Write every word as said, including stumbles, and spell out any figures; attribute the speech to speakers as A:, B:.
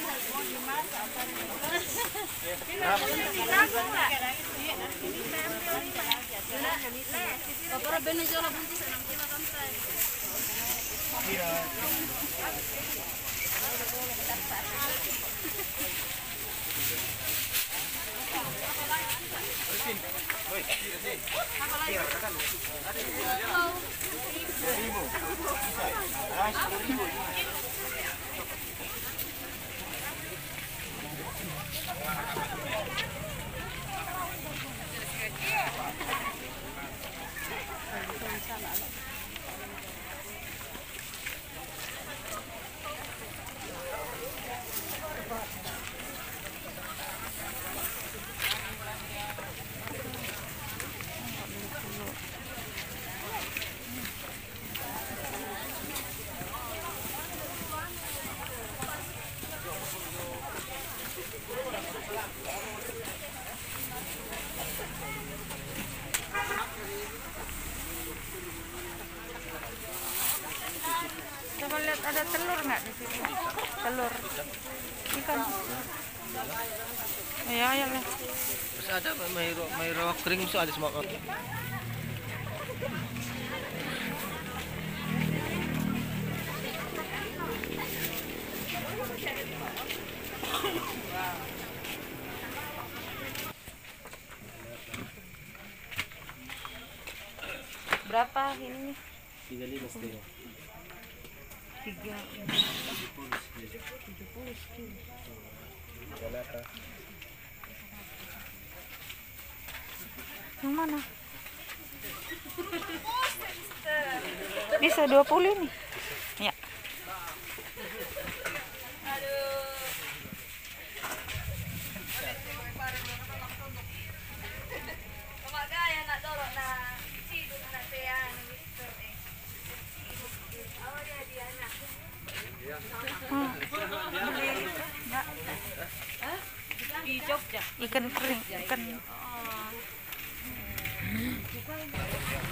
A: Coba lihat ada telur nggak di sini? Telur ikan. Ya, ya lah.
B: Terus ada mayro mayro kering so ada semua.
A: Berapa ini?
B: tiga puluh lima setengah.
A: Tiga. Tujuh puluh kilo. Yang mana? Bisa dua puluh ini. Ya. Hmm.
C: Di Jogja
A: Ikan kering, ikan.
C: oh.